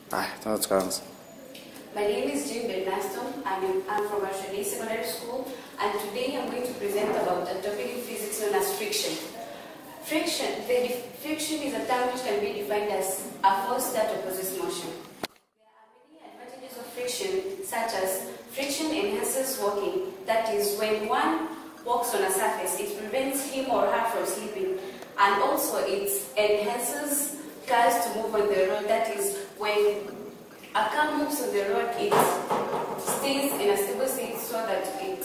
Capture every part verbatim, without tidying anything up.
Ah, that's counts. My name is Bernasto. I'm, I'm from Arusha Secondary School, and today I'm going to present about a topic in physics known as friction. Friction, the friction is a term which can be defined as a force that opposes motion. There are many advantages of friction, such as friction enhances walking. That is, when one walks on a surface, it prevents him or her from slipping, and also it enhances cars to move on the road. That is, when a car moves on the road, it stays in a stable state so that it...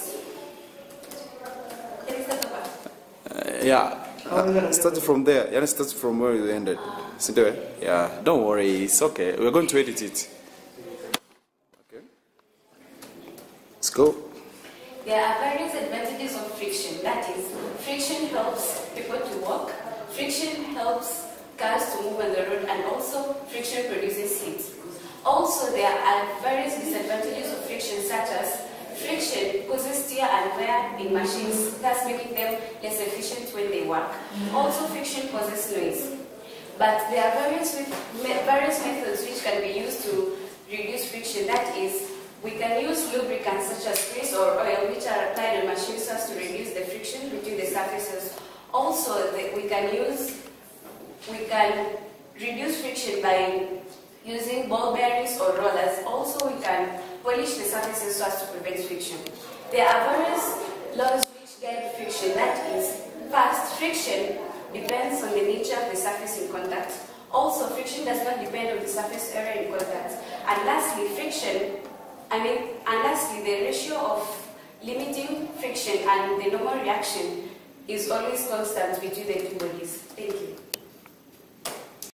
Can you start over? Uh, yeah, uh, start from there. Yeah, start from where you ended. Uh, yeah, don't worry, it's okay. We're going to edit it. Okay. Let's go. There are various advantages of friction. That is, friction helps people to walk, friction helps cars to move on the road, and also friction produces heat. Also, there are various disadvantages of friction, such as friction causes tear and wear in machines, thus making them less efficient when they work. Also, friction causes noise. But there are various, various methods which can be used to reduce friction. That is, we can use lubricants such as grease or oil, which are applied on machines so as to reduce the friction between the surfaces. Also, the, we can use we can reduce friction by using ball bearings or rollers. Also, we can polish the surfaces so as to prevent friction. There are various laws which guide friction. That is, first, friction depends on the nature of the surface in contact. Also, friction does not depend on the surface area in contact. And lastly, friction, I mean, and lastly, the ratio of limiting friction and the normal reaction is always constant between the two bodies. Thank you.